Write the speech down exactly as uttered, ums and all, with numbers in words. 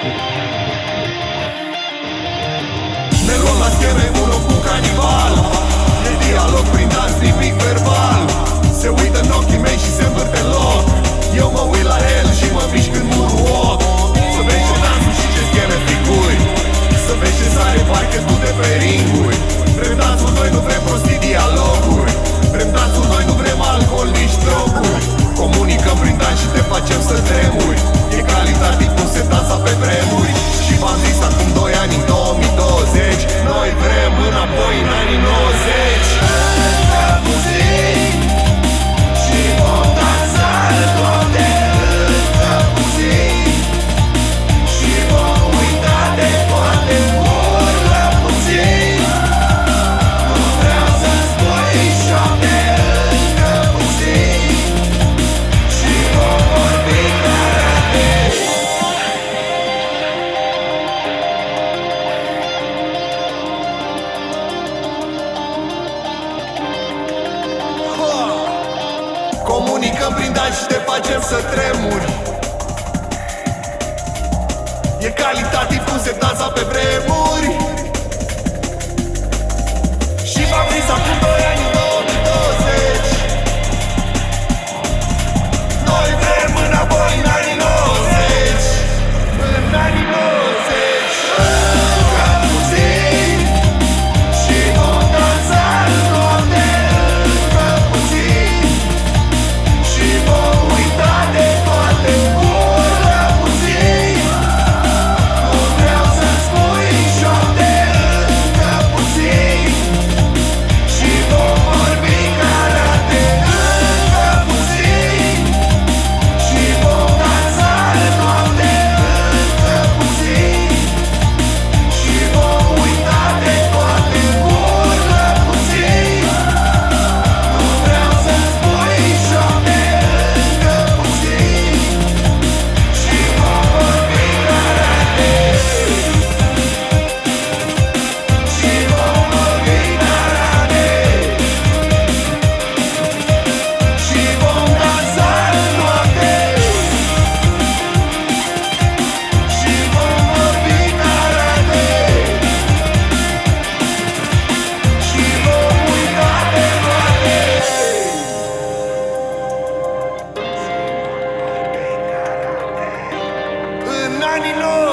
Ne luăm la scheră un loc cu canibal. E dialog prin dans, nimic verbal. Se uită în ochii mei și se învârte în loc. Eu mă uit la el și mă mișc în murul ochi. Să vezi ce dansul și ce scheme figuri. Să vezi ce sare parcă tu de pe ringuri. Vrem dansul, noi nu vrem prostii dialoguri. Vrem dansul, noi nu vrem alcool, nici droguri. Comunicăm prin dans și te facem să tremuri. E calitativ cum se dansa pe vremuri. Și v-am zis acum doi ani, în două mii douăzeci, noi vrem înapoi în anii nouăzeci. Încă puțin și vom dansa toate. Încă puțin și vom uita de toate. Urlă puțin, nu vreau să-mi spui șoapte. Încă puțin și vom vorbi karate. Comunicăm prin dans și te facem să tremuri. E calitativ cum se dansa pe vremuri. Și v-am zis acum doi ani, în două mii douăzeci, noi vrem înapoi în anii nouăzeci. În anii nouăzeci. Încă puțin și vom dansa în noapte. Încă puțin și vom uita de toate. Urlă puțin, nu vreau să-mi spui șoapte. Încă puțin și vom vorbi karate. Încă puțin și vom dansa în noapte. Încă puțin și vom uita de toate. Urlă puțin, nu vreau să-mi spui șoapte. Încă puțin și vom vorbi karate. Și vom vorbi karate. Și vom dansa în noapte. Și vom vorbi karate. Și vom uita de toate. În anii nouăzeci.